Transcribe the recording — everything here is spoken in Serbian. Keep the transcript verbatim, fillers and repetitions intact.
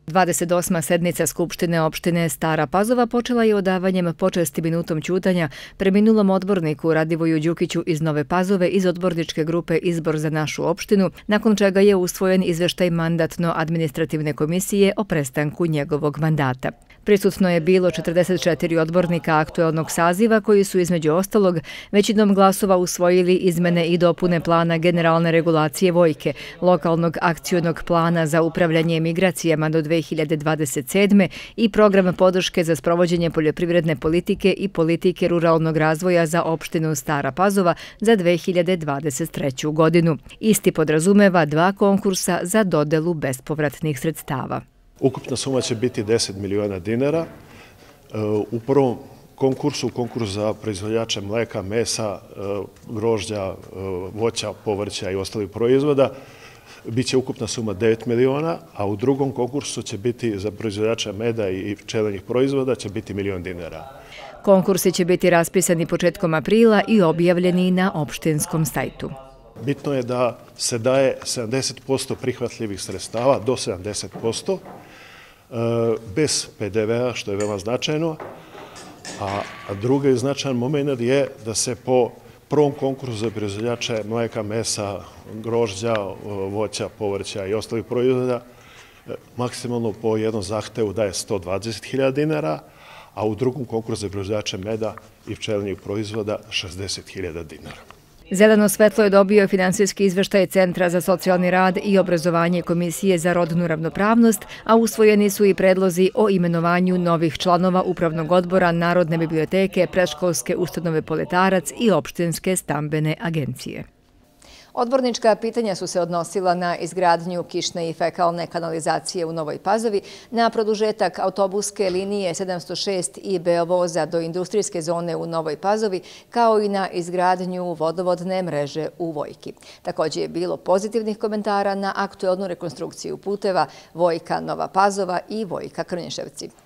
dvadeset osma sednica Skupštine opštine Stara Pazova počela je odavanjem počasti minutom ćutanja preminulom odborniku Radivoju Đukiću iz Nove Pazove iz odborničke grupe Izbor za našu opštinu, nakon čega je usvojen izveštaj mandatno-administrativne komisije o prestanku njegovog mandata. Prisutno je bilo četrdeset četiri odbornika aktuelnog saziva koji su između ostalog većinom glasova usvojili izmene i dopune plana generalne regulacije vojke, lokalnog akcionog plana za upravljanje migracijama do dve hiljade dvadeset sedme. i program podrške za sprovođenje poljoprivredne politike i politike ruralnog razvoja za opštinu Stara Pazova za dve hiljade dvadeset treću. godinu. Isti podrazumeva dva konkursa za dodelu bespovratnih sredstava. Ukupna suma će biti deset miliona dinara. U prvom konkursu, konkurs za proizvođače mleka, mesa, grožđa, voća, povrća i ostalih proizvoda, biće ukupna suma devet miliona, a u drugom konkursu će biti za proizvođače meda i pčelinjih proizvoda će biti milion dinara. Konkursi će biti raspisani početkom aprila i objavljeni na opštinskom sajtu. Bitno je da se daje sedamdeset posto prihvatljivih sredstava, do sedamdeset posto, bez pe de ve a, što je veoma značajno, a drugi značajan moment je da se po prvom konkursu za proizvođače mleka, mesa, grožđa, voća, povrća i ostalih proizvoda maksimalno po jednom zahtevu daje sto dvadeset hiljada dinara, a u drugom konkursu za proizvođače meda i pčelinjih proizvoda šezdeset hiljada dinara. Zeleno svetlo je dobio finansijski izveštaj Centra za socijalni rad i obrazovanje Komisije za rodnu ravnopravnost, a usvojeni su i predlozi o imenovanju novih članova Upravnog odbora Narodne biblioteke, predškolske ustanove Poletarac i opštinske stambene agencije. Odbornička pitanja su se odnosila na izgradnju kišne i fekalne kanalizacije u Novoj Pazovi, na produžetak autobuske linije sedamsto šest i Beovoza do industrijske zone u Novoj Pazovi, kao i na izgradnju vodovodne mreže u Vojki. Također je bilo pozitivnih komentara na aktuelnu rekonstrukciju puteva Vojka Nova Pazova i Vojka Krnješevci.